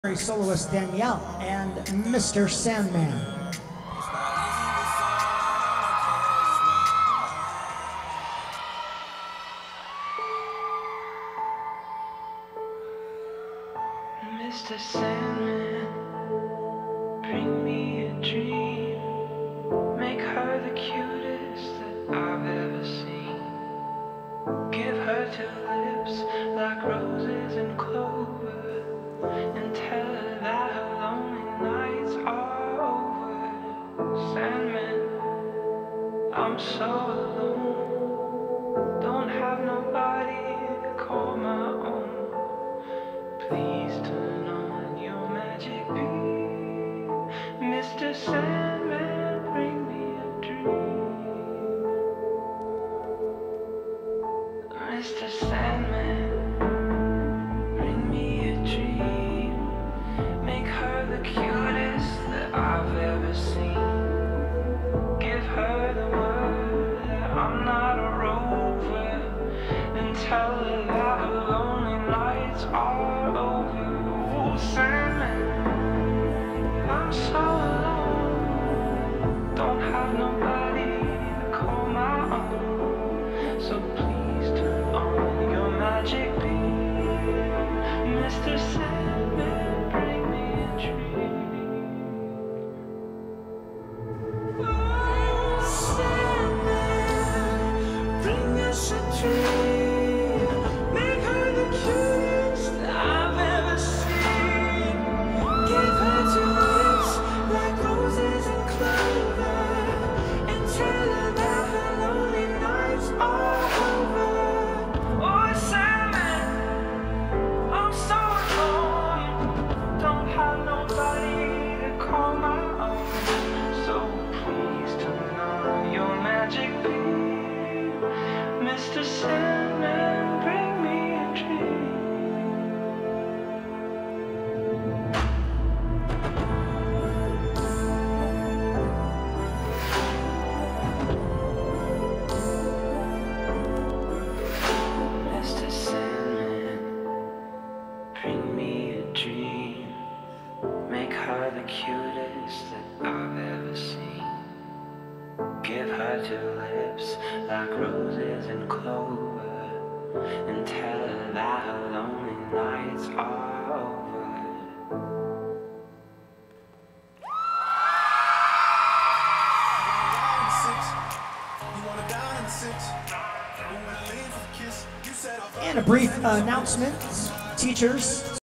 Soloist Danielle and Mr. Sandman. Mr. Sandman, bring me a dream. Make her the cutest that I've ever seen. Give her two lips like roses and clover, and tell her that her lonely nights are over. Sandman, I'm so alone. Don't have nobody to call my own. Please turn on your magic beam. Mr. Sandman, bring me a dream. Mr. Sandman, bring me a dream. Make her the cutest that I've ever seen. Give her the word that I'm not a rover, and tell her that her lonely nights are over. Oh, Sandman, I'm so alone. Don't have nobody to call my own. So please turn on your magic beam. Mr. Sandman, bring me a dream. Oh, Sandman, bring us a dream. Make her the cutest that I've ever seen. Give her two lips like roses and clover, and tell her that her lonely nights are over. Oh, Sandman, I'm so alone. Don't have nobody to call my own. So please turn on your magic beam. Mr. Sandman, bring me a dream. Mr. Sandman, bring me a dream. Make her the cutest that I've ever seen. Give her two lips like roses and clover, and tell her that her lonely nights are over. And a brief announcement, teachers.